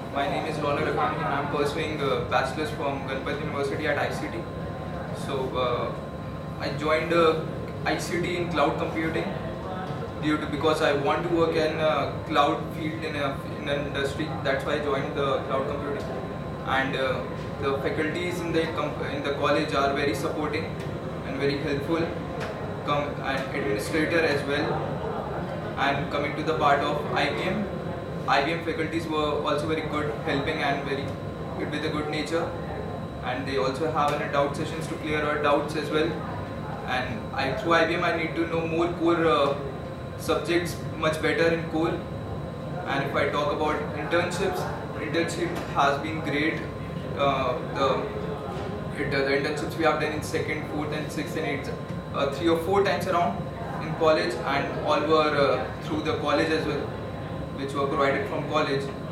My name is Raghani and I am pursuing a bachelor's from Ganpati University at ICT. I joined ICT in cloud computing because I want to work in cloud field in an industry. That's why I joined the cloud computing. And the faculties in the college are very supporting and very helpful. And administrator as well. And coming to the part of IBM faculties were also very good, helping and very good with a good nature. And they also have doubt sessions to clear our doubts as well. And through IBM I need to know more core subjects much better in core. And if I talk about internship has been great. The internships we have done in 2nd, 4th and 6th and 8th, 3 or 4 times around in college, and all were through the college as well, which were provided from college.